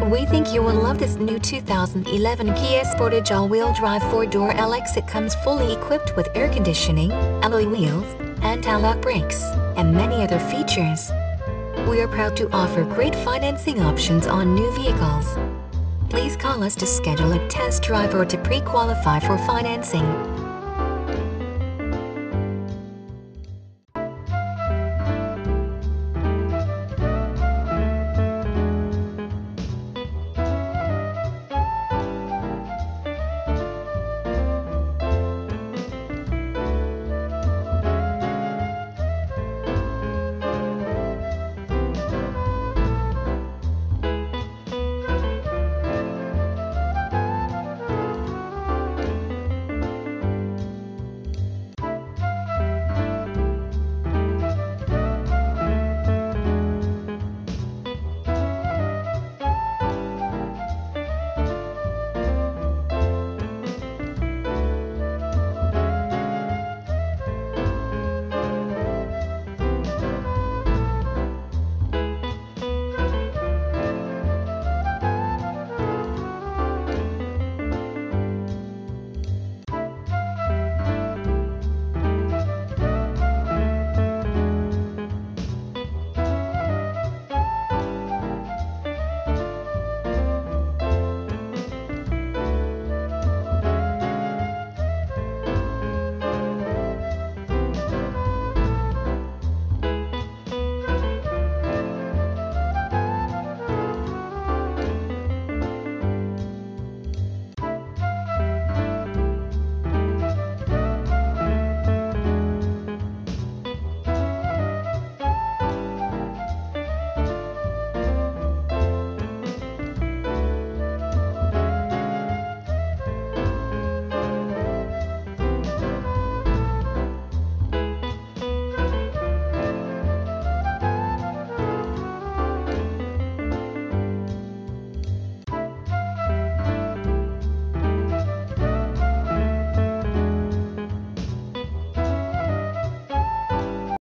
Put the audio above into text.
We think you will love this new 2011 Kia Sportage all-wheel drive 4-door LX. It comes fully equipped with air conditioning, alloy wheels, anti-lock brakes, and many other features. We are proud to offer great financing options on new vehicles. Please call us to schedule a test drive or to pre-qualify for financing.